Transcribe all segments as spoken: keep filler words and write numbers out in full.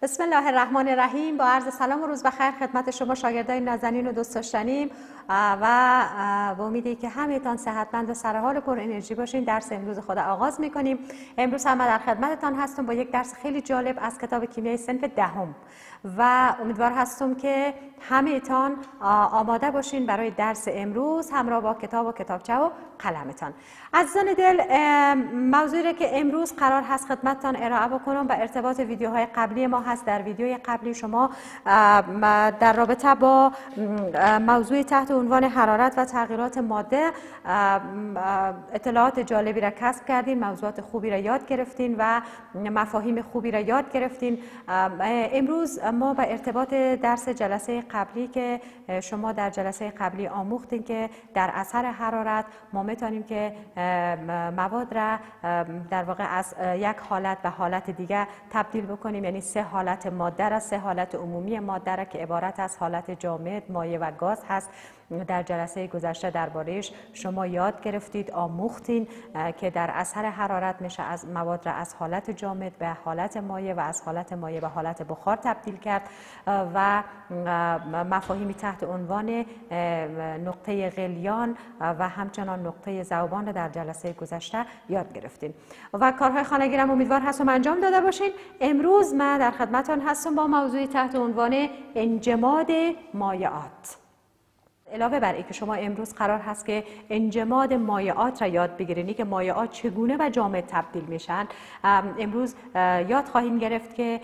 بسم الله الرحمن الرحیم. با عرض سلام و روز بخیر خدمت شما شاگردای نازنین و دوست داشتنیم و با امیدی که همه‌تان صحتمند و سرحال پر انرژی باشین درس امروز خود آغاز می‌کنیم. امروز هم در خدمتتان هستم با یک درس خیلی جالب از کتاب کیمیای صنف دهم و امیدوار هستم که همه‌تان آماده باشین برای درس امروز همراه با کتاب و کتابچه و قلمتان. عزیزان دل، موضوعی را که امروز قرار هست خدمتتان ارائه بکنم و ارتباط ویدیوهای قبلی ما هست. در ویدیوی قبلی شما در رابطه با موضوع تحت عنوان حرارت و تغییرات ماده اطلاعات جالبی را کسب کردین، موضوعات خوبی را یاد گرفتین و مفاهیم خوبی را یاد گرفتین. امروز ما به ارتباط درس جلسه قبلی که شما در جلسه قبلی آموختین که در اثر حرارت ما میتونیم که مواد را در واقع از یک حالت به حالت دیگه تبدیل بکنیم، یعنی سه حالت ماده را، سه حالت عمومی ماده را که عبارت از حالت جامد، مایع و گاز هست. در جلسه گذشته دربارهش شما یاد گرفتید، آموختین که در اثر حرارت میشه از مواد را از حالت جامد به حالت مایع و از حالت مایع به حالت بخار تبدیل کرد و مفاهیمی تحت عنوان نقطه غلیان و همچنان نقطه ذوبان را در جلسه گذشته یاد گرفتین و کارهای خانگی را امیدوار هستم انجام داده باشین. امروز من در خدمتتان هستم با موضوعی تحت عنوان انجماد مایعات. علاوه بر اینکه شما امروز قرار هست که انجماد مایعات را یاد بگیرین که مایعات چگونه به جامد تبدیل میشن، امروز یاد خواهیم گرفت که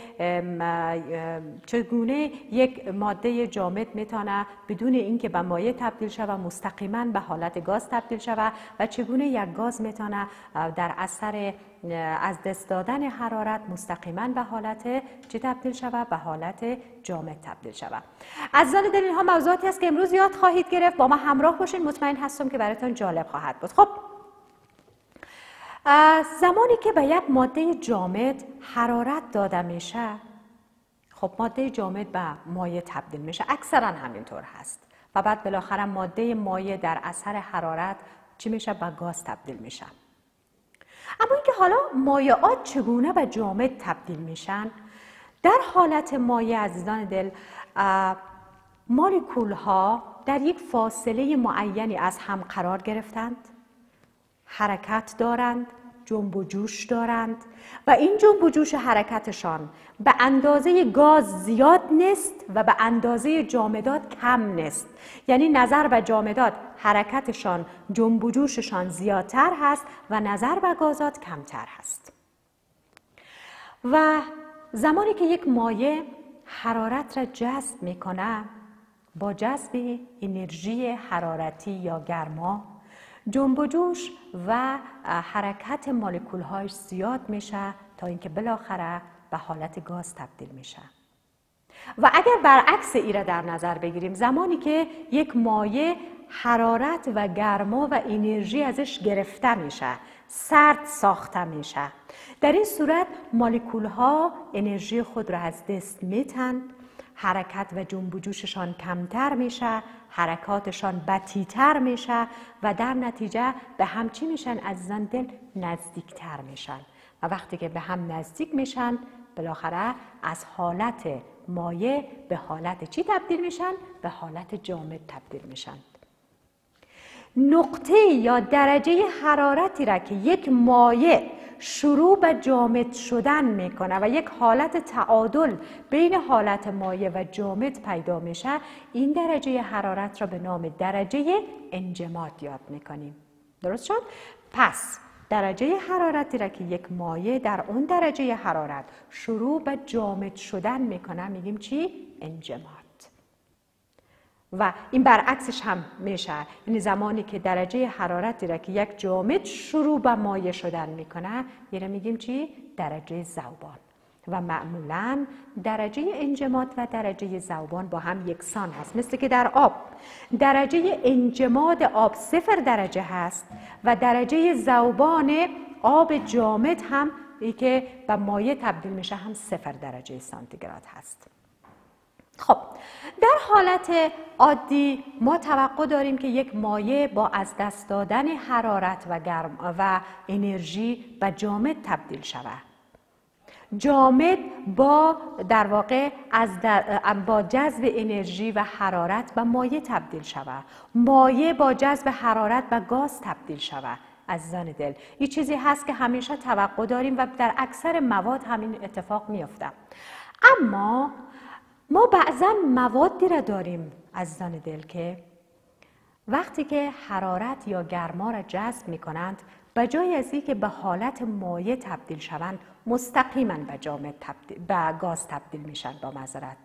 چگونه یک ماده جامد میتونه بدون اینکه به مایع تبدیل شود مستقیما به حالت گاز تبدیل شود و چگونه یک گاز میتونه در اثر از دست دادن حرارت مستقیما به حالت چی تبدیل شود؟ به حالت جامد تبدیل شود. عزیزان دل، اینها موضوعاتی است که امروز یاد خواهید گرفت. با ما همراه باشین، مطمئن هستم که براتون جالب خواهد بود. خب زمانی که به یک ماده جامد حرارت داده میشه، خب ماده جامد به مایع تبدیل میشه، اکثرا همینطور هست و بعد بالاخره ماده مایع در اثر حرارت چی میشه؟ به گاز تبدیل میشه. اما اینکه حالا مایعات چگونه به جامد تبدیل میشن؟ در حالت مایع عزیزان دل، مولکول ها در یک فاصله معینی از هم قرار گرفتند، حرکت دارند، جنب و جوش دارند و این جنب و جوش حرکتشان به اندازه گاز زیاد نیست و به اندازه جامدات کم نیست. یعنی نظر به جامدات حرکتشان، جنب و جوششان زیادتر هست و نظر به گازات کمتر هست. و زمانی که یک مایع حرارت را جذب میکنه، با جذب انرژی حرارتی یا گرما جنب و جوش و حرکت مولکول هایش زیاد میشه تا اینکه بالاخره به حالت گاز تبدیل میشه. و اگر برعکس این را در نظر بگیریم، زمانی که یک مایع حرارت و گرما و انرژی ازش گرفته میشه، سرد ساخته میشه، در این صورت مولکول ها انرژی خود را از دست میتن، حرکت و جنب و جوششان کمتر میشه، حرکاتشان بطی‌تر میشه و در نتیجه به هم چی میشن عزیزان دل؟ نزدیکتر میشن و وقتی که به هم نزدیک میشن بالاخره از حالت مایع به حالت چی تبدیل میشن؟ به حالت جامد تبدیل میشن. نقطه یا درجه حرارتی را که یک مایع شروع به جامد شدن میکنه و یک حالت تعادل بین حالت مایع و جامد پیدا میشه، این درجه حرارت را به نام درجه انجماد یاد میکنیم. درست شد؟ پس درجه حرارتی را که یک مایع در اون درجه حرارت شروع به جامد شدن میکنه میگیم چی؟ انجماد. و این برعکسش هم میشه، یعنی زمانی که درجه حرارتی را که یک جامد شروع به مایع شدن میکنه یعنی میگیم چی؟ درجه ذوبان. و معمولا درجه انجماد و درجه ذوبان با هم یکسان هست، مثل که در آب درجه انجماد آب صفر درجه هست و درجه ذوبان آب جامد هم ای که به مایع تبدیل میشه هم صفر درجه سانتیگراد هست. خب در حالت عادی ما توقع داریم که یک مایع با از دست دادن حرارت و گرم و انرژی به جامد تبدیل شود. جامد با در واقع از در با جذب انرژی و حرارت به مایع تبدیل شود، مایع با جذب حرارت و گاز تبدیل شود. عزیزان دل، این چیزی هست که همیشه توقع داریم و در اکثر مواد همین اتفاق میفته. اما ما بعضا موادی را داریم عزیزان دل که وقتی که حرارت یا گرما را جذب می کنند، به جای از اینکه به حالت مایع تبدیل شوند، مستقیما به جامد تبدیل به گاز تبدیل میشن با معذرت.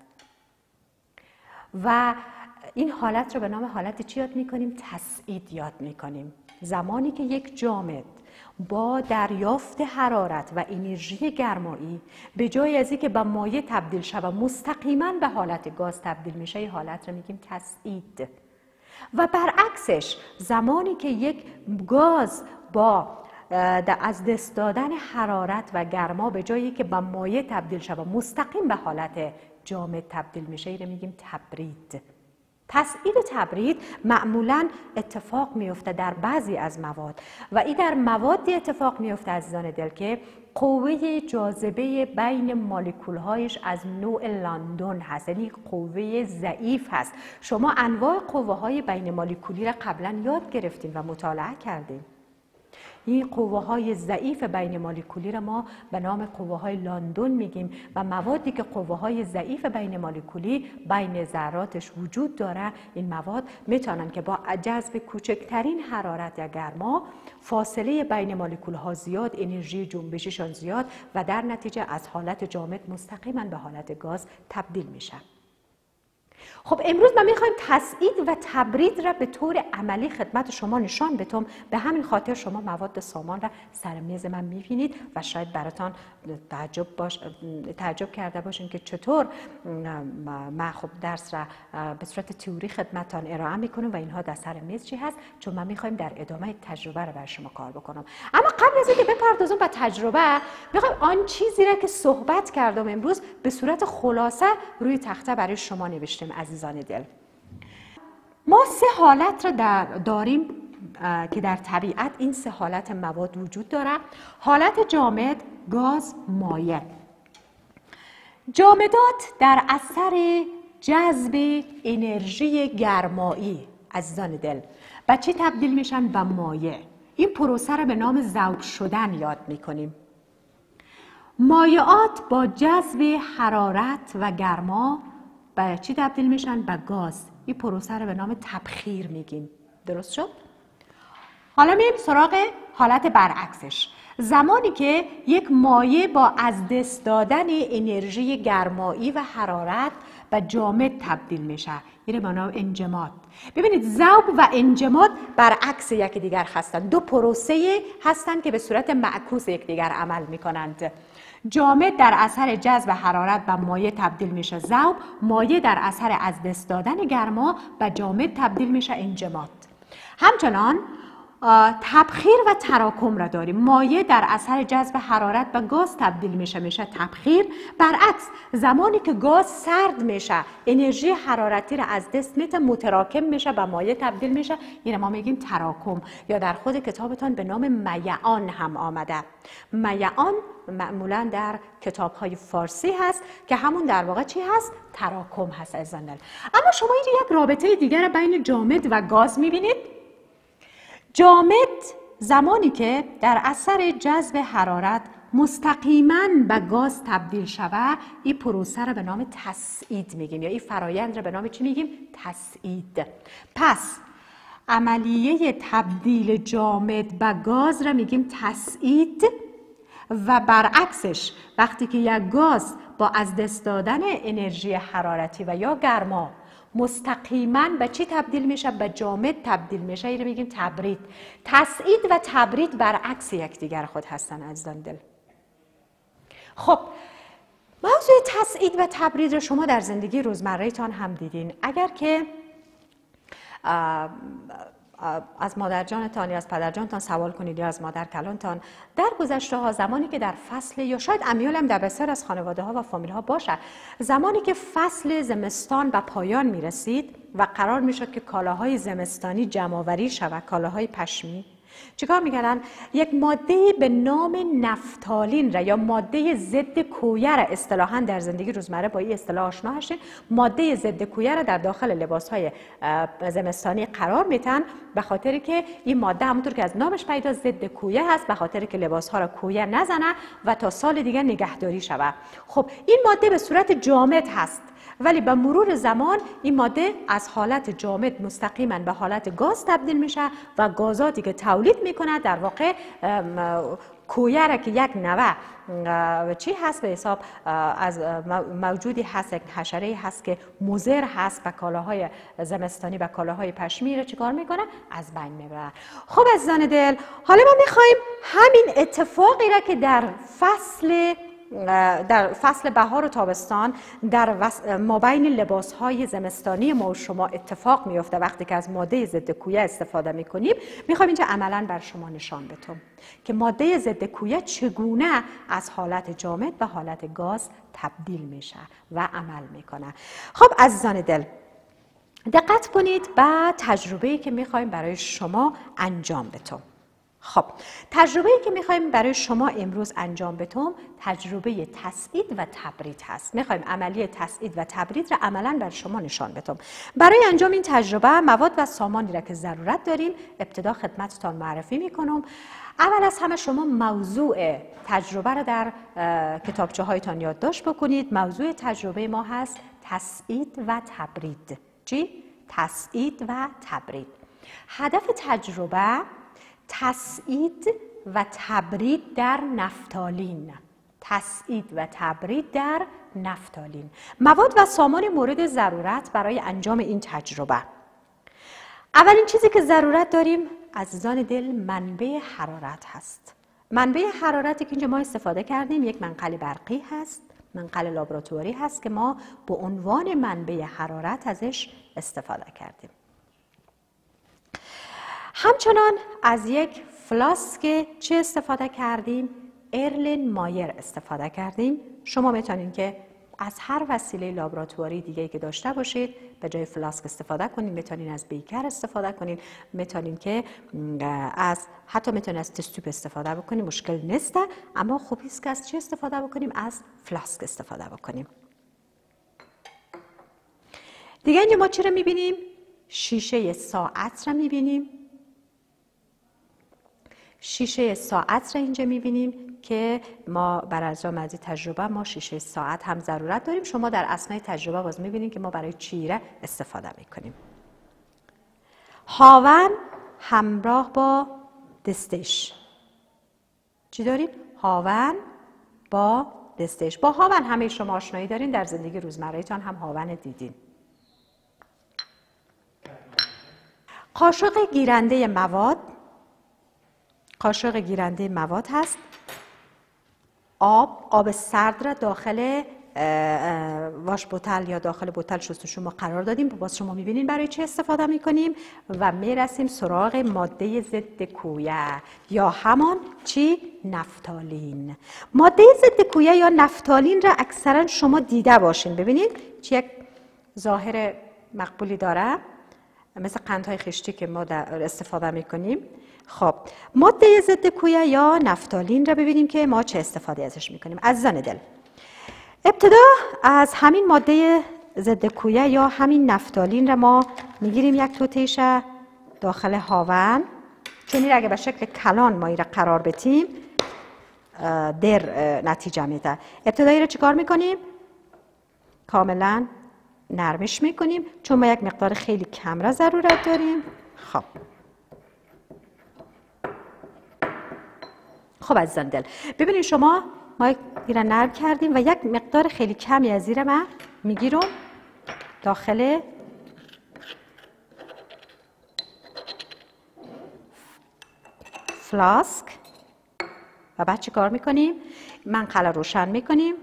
و این حالت رو به نام حالت چی یاد میکنیم؟ تصعید یاد میکنیم. زمانی که یک جامد با دریافت حرارت و انرژی گرمایی به جای از اینکه به مایع تبدیل شود مستقیما به حالت گاز تبدیل میشه، این حالت رو میگیم تصعید. و برعکسش زمانی که یک گاز با از دست دادن حرارت و گرما به جایی که به مایع تبدیل شود مستقیم به حالت جامد تبدیل میشه، این رو میگیم تبرید. تصعید و تبرید معمولاً اتفاق میفته در بعضی از مواد و این در موادی اتفاق میفته عزیزان دل که قوه جاذبه بین مولکول‌هایش از نوع لندن هست، یعنی قوه ضعیف هست. شما انواع قوه‌های بین مولکولی را قبلا یاد گرفتیم و مطالعه کردیم. این قوه های ضعیف بین مولکولی را ما به نام قوه های لندن میگیم و موادی که قوه های ضعیف بین مولکولی بین ذراتش وجود داره، این مواد میتونن که با جذب کوچکترین حرارت یا گرما فاصله بین مولکول ها زیاد، انرژی جنبششان زیاد و در نتیجه از حالت جامد مستقیما به حالت گاز تبدیل میشه. خب امروز ما میخوایم تصعید و تبرید را به طور عملی خدمت شما نشان بدم. به همین خاطر شما مواد سامان را سر میز من میبینید و شاید براتان تعجب باش تعجب کرده باشین که چطور ما خب درس را به صورت تئوری خدمتتان ارائه میکنم و اینها در سر میز چی هست، چون ما میخوایم در ادامه تجربه را بر شما کار بکنم. اما قبل از اینکه بپردازم به تجربه، میخوایم آن چیزی را که صحبت کردم امروز به صورت خلاصه روی تخته برای شما نوشتیم. عزیزان دل، ما سه حالت را در داریم که در طبیعت این سه حالت مواد وجود داره: حالت جامد، گاز، مایع. جامدات در اثر جذب انرژی گرمایی عزیزان دل به چی تبدیل میشن؟ به مایع. این پروسه را به نام ذوب شدن یاد میکنیم. مایعات با جذب حرارت و گرما به چی تبدیل میشن؟ به گاز. این پروسه رو به نام تبخیر میگیم. درست شد؟ حالا میریم سراغ حالت برعکسش. زمانی که یک مایع با از دست دادن انرژی گرمایی و حرارت به جامد تبدیل میشه، این به نام انجماد. ببینید ذوب و انجماد برعکس یکدیگر هستند. دو پروسه هستند که به صورت معکوس یکدیگر عمل میکنند. جامد در اثر جذب حرارت به مایع تبدیل میشه ذوب، مایع در اثر از دست دادن گرما به جامد تبدیل میشه انجماد. همچنان تبخیر و تراکم را داریم. مایع در اثر جذب حرارت به گاز تبدیل میشه میشه تبخیر. برعکس زمانی که گاز سرد میشه، انرژی حرارتی را از دست میده، متراکم میشه به مایع تبدیل میشه، این ما میگیم تراکم، یا در خود کتابتان به نام میعان هم آمده. میعان معمولا در کتاب‌های فارسی هست که همون در واقع چی هست؟ تراکم هست عزیزان. اما شما اینجا یک رابطه دیگر بین جامد و گاز میبینید. جامد زمانی که در اثر جذب حرارت مستقیما به گاز تبدیل شود، این پروسه را به نام تصعید میگیم، یا این فرایند را به نام چی میگیم؟ تصعید. پس عملیه تبدیل جامد به گاز را میگیم تصعید و برعکسش وقتی که یک گاز با از دست دادن انرژی حرارتی و یا گرما مستقیما به چی تبدیل میشه؟ به جامد تبدیل میشه، این رو میگیم تبرید. تصعید و تبرید برعکس یکدیگر خود هستن عزیزان دل. خب موضوع تصعید و تبرید رو شما در زندگی روزمره تان هم دیدین. اگر که از مادر جانتان یا از پدر جانتان سوال کنید یا از مادر کلانتان، در گذشته ها زمانی که در فصل، یا شاید امیال هم در بسیار از خانواده ها و فامیل ها باشه، زمانی که فصل زمستان به پایان می رسید و قرار می شد که کالاهای زمستانی جمع آوری شود، کالاهای پشمی، چیکار میکردن؟ یک ماده به نام نفتالین را یا ماده ضد کویه را اصطلاحاً در زندگی روزمره با این اصطلاح آشنا هستین. ماده ضد کویه را در داخل لباس‌های زمستانی قرار میتن به خاطر که این ماده همونطور که از نامش پیدا ضد کویه هست، به خاطر که لباس‌ها را کویه نزنه و تا سال دیگه نگهداری شود. خب این ماده به صورت جامد هست، ولی به مرور زمان این ماده از حالت جامد مستقیما به حالت گاز تبدیل میشه و گازاتی که تولید میکنه در واقع کویه را که یک نوع چی هست به حساب از موجودی هست، یک حشره هست که مضر هست به کالاهای زمستانی و کالاهای پشمی را چیکار میکنه؟ از بین میبره. خب عزیزان دل، حالا ما میخوایم همین اتفاقی را که در فصل در فصل بهار و تابستان در مابین لباس‌های زمستانی ما و شما اتفاق میفته وقتی که از ماده ضد کویه استفاده میکنیم، میخوایم اینجا عملاً بر شما نشان بدم که ماده ضد کویه چگونه از حالت جامد به حالت گاز تبدیل میشه و عمل میکنه. خب عزیزان دل، دقت کنید به تجربه‌ای که میخوایم برای شما انجام بدم. خب تجربه‌ای که می‌خوایم برای شما امروز انجام بدم تجربه تسعید و تبرید هست. می‌خوایم عملیه تسعید و تبرید را عملاً برای شما نشان بدم. برای انجام این تجربه مواد و سامانی را که ضرورت دارین ابتدا خدمتتان معرفی می‌کنم. اول از همه شما موضوع تجربه را در کتابچه هایتان یادداشت بکنید. موضوع تجربه ما هست تسعید و تبرید. چی؟ تسعید و تبرید. هدف تجربه تسعید و تبرید در نفتالین. تسعید و تبرید در نفتالین. مواد و سامان مورد ضرورت برای انجام این تجربه. اولین چیزی که ضرورت داریم عزیزان دل منبع حرارت هست. منبع حرارتی که اینجا ما استفاده کردیم یک منقل برقی هست، منقل لابراتواری هست که ما به عنوان منبع حرارت ازش استفاده کردیم. همچنان از یک فلاسک چه استفاده کردیم؟ ارلن مایر استفاده کردیم. شما میتونید که از هر وسیله لابراتواری دیگه‌ای که داشته باشید به جای فلاسک استفاده کنید. میتونید از بیکر استفاده کنید، میتونید که از حتی میتونید از تستوب استفاده بکنید، مشکل نیست. اما خوبی است که از چه استفاده بکنیم؟ از فلاسک استفاده بکنیم. دیگه اینجا ما چی رو میبینیم؟ شیشه ساعت رو میبینیم. شیشه ساعت را اینجا میبینیم که ما بر انجام از این تجربه ما شیشه ساعت هم ضرورت داریم. شما در اثنای تجربه باز میبینید که ما برای چی را استفاده میکنیم. هاون همراه با دستش. چی داریم؟ هاون با دستش. با هاون همه شما آشنایی دارین، در زندگی روزمره‌تان هم هاون دیدین. قاشق گیرنده مواد. قاشق گیرنده مواد هست. آب، آب سرد را داخل واش بوتل یا داخل بوتل شستشو ما قرار دادیم. باز شما میبینین برای چه استفاده میکنیم و میرسیم سراغ ماده ضد کویه یا همان چی؟ نفتالین. ماده ضد کویه یا نفتالین را اکثرا شما دیده باشین. ببینید چه یک ظاهر مقبولی داره، مثل قندهای خشتی که ما در استفاده میکنیم. خب ماده ضد کویه یا نفتالین را ببینیم که ما چه استفاده ازش میکنیم. عزیزان دل، ابتدا از همین ماده ضد کویه یا همین نفتالین را ما میگیریم یک توتیش داخل هاون. چون این اگه به شکل کلان ما این را قرار بدیم در نتیجه میده. ابتدایی را چیکار میکنیم؟ کاملا نرمش میکنیم چون ما یک مقدار خیلی کم را ضرورت داریم. خب خب عزیزان دل، ببینید شما ما ایران نرم کردیم و یک مقدار خیلی کمی از زیر ما میگیرم داخل فلاسک و بعد چی کار میکنیم؟ منقل روشن میکنیم،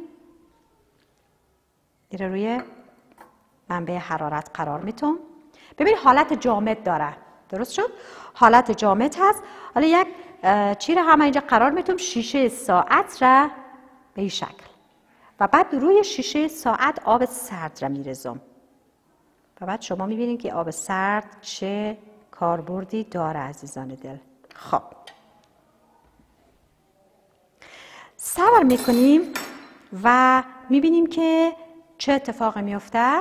این روی منبع حرارت قرار میتون. ببین حالت جامد داره، درست شد؟ حالت جامد هست. حالا یک چی را هم اینجا قرار میتونم، شیشه ساعت را به این شکل و بعد روی شیشه ساعت آب سرد را میرزم و بعد شما میبینید که آب سرد چه کاربردی داره عزیزان دل. خب صبر میکنیم و میبینیم که چه اتفاقی میفته.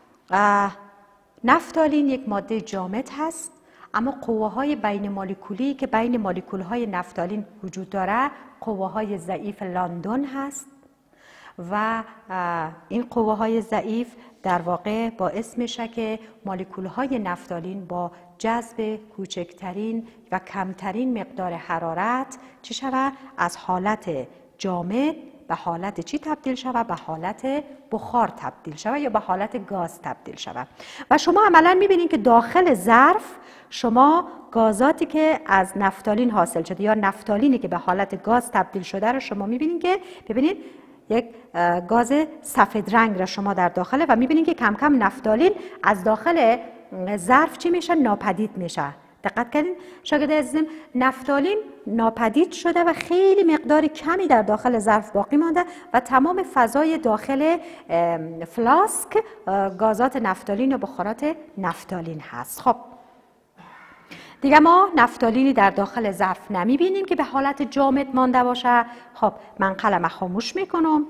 نفتالین یک ماده جامد هست، اما قوه های بین مولکولی که بین مولکول های نفتالین وجود داره قوه های ضعیف لاندون هست و این قوه های ضعیف در واقع باعث میشه که مولکول های نفتالین با جذب کوچکترین و کمترین مقدار حرارت چی شود؟ از حالت جامد به حالت چی تبدیل شود؟ به حالت بخار تبدیل شود یا به حالت گاز تبدیل شود. و شما عملا میبینید که داخل ظرف شما گازاتی که از نفتالین حاصل شده یا نفتالینی که به حالت گاز تبدیل شده رو شما میبینید که ببینید یک گاز سفید رنگ را شما در داخله و میبینید که کم کم نفتالین از داخل ظرف چی میشه؟ ناپدید میشه. دقت کردین شاگرد عزیزم، نفتالین ناپدید شده و خیلی مقدار کمی در داخل ظرف باقی مانده و تمام فضای داخل فلاسک گازات نفتالین و بخارات نفتالین هست. خب دیگه ما نفتالینی در داخل ظرف نمی بینیم که به حالت جامد مانده باشه. خب من قلم خاموش میکنم.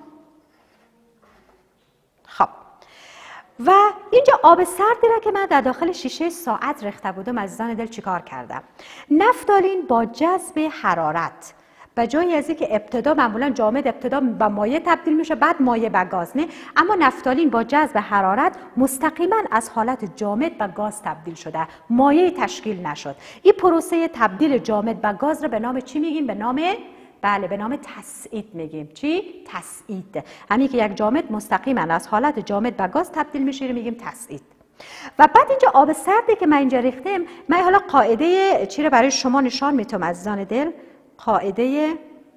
خب و اینجا آب سردی را که من در داخل شیشه ساعت ریخته بودم عزیزان دل چیکار کردم؟ نفتالین با جذب حرارت به جای از اینکه ابتدا معمولا جامد ابتدا به مایع تبدیل میشه بعد مایع به گاز، نه، اما نفتالین با جذب حرارت مستقیما از حالت جامد به گاز تبدیل شده، مایع تشکیل نشد. این پروسه تبدیل جامد به گاز را به نام چی میگیم؟ به نام بله به نام تسعید میگیم. چی؟ تسعید. همین که یک جامد مستقیما از حالت جامد به گاز تبدیل میشه رو میگیم تسعید. و بعد اینجا آب سردی که من اینجا ریختم، من حالا قاعده چی رو برای شما نشان میتونم عزیزان دل. قاعده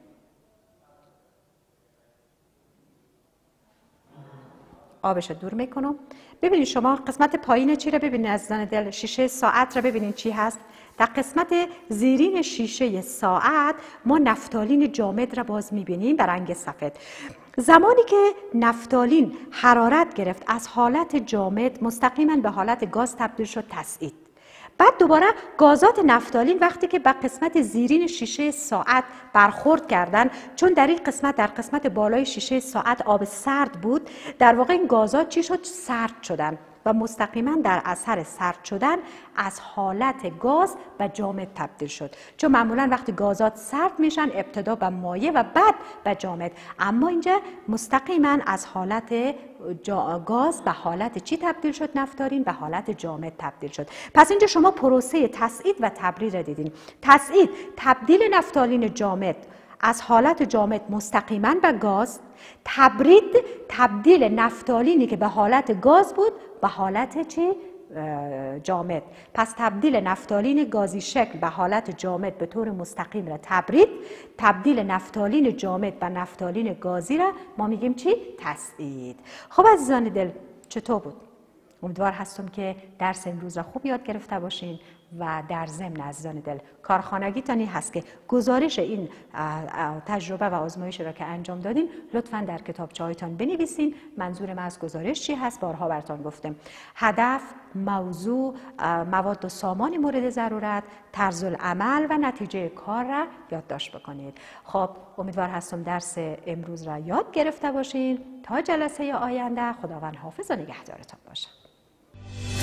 آبش دور میکنم. ببینید شما قسمت پایین چی رو ببینید عزیزان دل، شیشه ساعت رو ببینید چی هست. در قسمت زیرین شیشه ساعت ما نفتالین جامد را باز میبینیم به رنگ سفید. زمانی که نفتالین حرارت گرفت از حالت جامد مستقیما به حالت گاز تبدیل شد تسعید. بعد دوباره گازات نفتالین وقتی که به قسمت زیرین شیشه ساعت برخورد کردن، چون در این قسمت در قسمت بالای شیشه ساعت آب سرد بود، در واقع این گازات چی شد؟ سرد شدن و مستقیما در اثر سرد شدن از حالت گاز به جامد تبدیل شد. چون معمولا وقتی گازات سرد میشن ابتدا به مایع و بعد به جامد، اما اینجا مستقیما از حالت گاز به حالت چی تبدیل شد؟ نفتالین به حالت جامد تبدیل شد. پس اینجا شما پروسه تسعید و تبریر دیدین. تسعید تبدیل نفتالین جامد از حالت جامد مستقیما به گاز، تبرید تبدیل نفتالینی که به حالت گاز بود به حالت چی؟ جامد. پس تبدیل نفتالین گازی شکل به حالت جامد به طور مستقیم را تبرید، تبدیل نفتالین جامد به نفتالین گازی را ما میگیم چی؟ تسعید. خب عزیزان دل چطور بود؟ امیدوار هستم که درس امروز را خوب یاد گرفته باشین و در ضمن عزیزان دل کارخانگیتانی هست که گزارش این تجربه و آزمایش را که انجام دادین لطفاً در کتابچه‌هایتان بنویسین. منظور من از گزارش چی هست؟ بارها براتون گفتم. هدف، موضوع، مواد و سامان مورد ضرورت، طرز العمل و نتیجه کار را یادداشت بکنید. خب امیدوار هستم درس امروز را یاد گرفته باشین. تا جلسه آینده خداوند حافظ و نگهدارتان باشه.